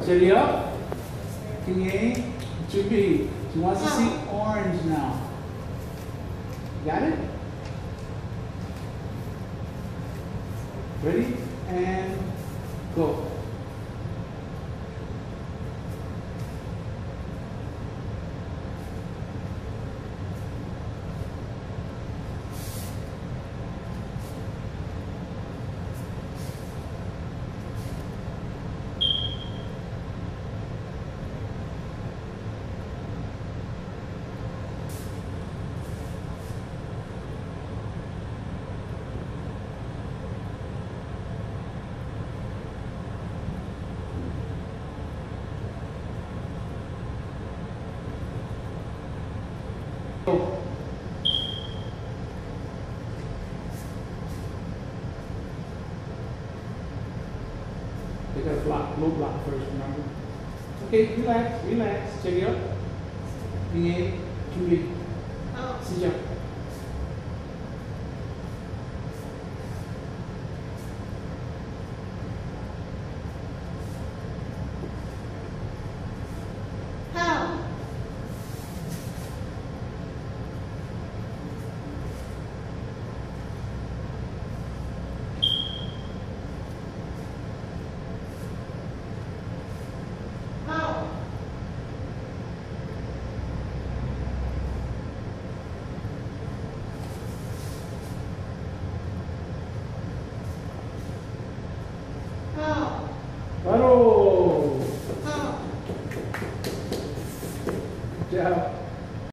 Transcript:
Steady up. King A. To B. She wants to see orange now. Got it? Ready? And go. Go. They got a block, low block first, remember? Okay, relax, relax. Check it up. King A, King B. Sit down. Bravo! Good job.